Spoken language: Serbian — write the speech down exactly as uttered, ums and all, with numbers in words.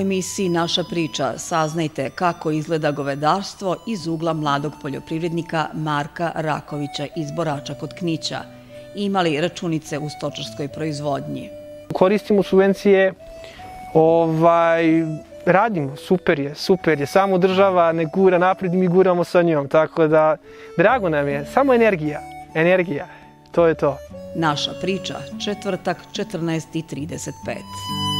emisiji Naša priča saznajte kako izgleda govedarstvo iz ugla mladog poljoprivrednika Marka Rakovića iz Borača kod Knića. Ima li računice u stočarskoj proizvodnji? Koristimo subvencije, radimo, super je, super je. Samo država ne gura napred i mi guramo sa njom, tako da drago nam je, samo energija, energija, to je to. Naša priča, četvrtak, četrnaest i trideset pet.